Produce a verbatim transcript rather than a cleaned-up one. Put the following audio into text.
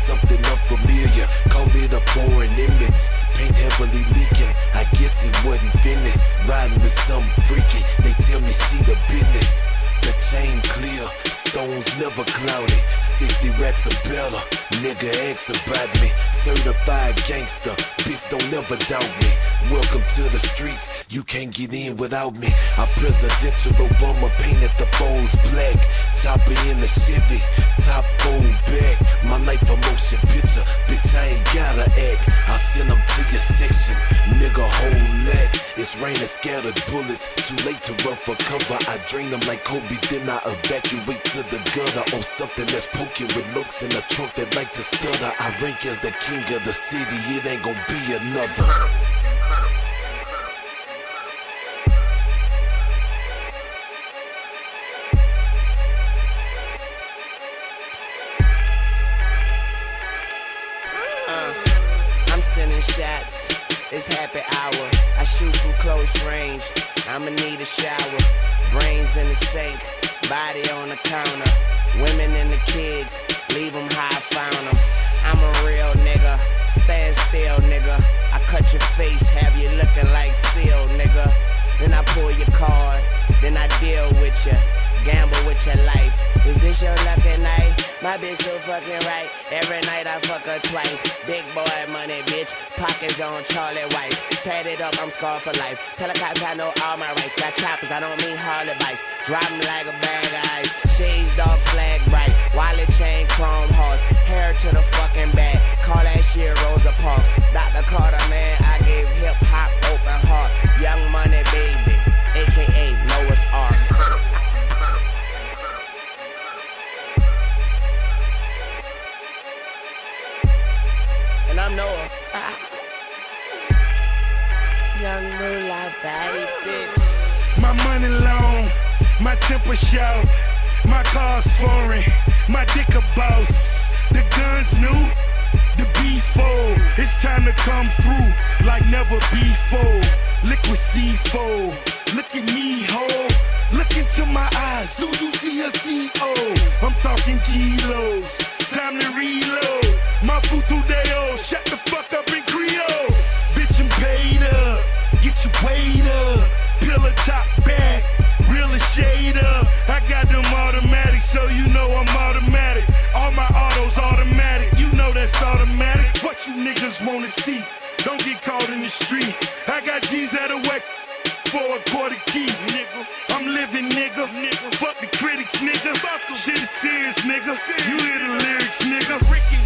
something unfamiliar. Call it a foreign image. Paint heavily leaking. I guess it wasn't finished. Riding with something freaky. They tell me she the business. The chain clear, stones never cloudy. Sixty racks or better, nigga ask about me. Certified gangster, bitch don't ever doubt me. Welcome to the streets, you can't get in without me. I presidential Obama painted the foes black. Chopper in the Chevy, top fold back. My life a motion picture, bitch I ain't gotta act. I'll send them to your section, nigga hold that. It's raining scattered bullets, too late to run for cover. I drain them like Kobe, then I evacuate to the gutter. On something that's poking with looks in a trunk that like to stutter. I rank as the king of the city, it ain't gon' be another. Sending shots, it's happy hour. I shoot from close range, I'ma need a shower. Brains in the sink, body on the counter. Women and the kids, leave them how I found them. I'm a real nigga, stand still nigga. I cut your face, have you looking like Seal nigga. Then I pull your card, then I deal with you. Gamble with your life. Is this your lucky night? My bitch so fucking right. Every night I fuck her twice. Big boy money, bitch. Pockets on Charlie White. Tatted up, I'm scarred for life. Tell the cops I know all my rights. Got choppers, I don't mean Harley bikes. Drop 'em like a bag of ice. Shades dark, flag bright. Wallet chain, chrome horse. Hair to the fucking back. Call that shit Rosa Parks. Doctor Carter, man, I gave hip hop open heart. Young money, baby. A K A Noah's Ark. And I'm Noah. Young moolah, baby. My money long, my temper sharp, my car's foreign, my dick a boss. The guns new, the beef full. It's time to come through like never before. Liquid C four, look at me, ho. Look into my eyes, do you see a C O? I'm talking kilos, time to reload. My futu deo, shut the fuck up in Creole. Bitch, I'm paid up, get your weight up. Pillar top back, real as shade up. I got them automatics, so you know I'm automatic. All my autos automatic, you know that's automatic. What you niggas wanna see? Don't get caught in the street. I got G's that'll whack for a quarter key, nigga. I'm living, nigga. nigga. Fuck the critics, nigga. Fuck Shit is serious, nigga. Serious. You hear the lyrics, nigga. Ricky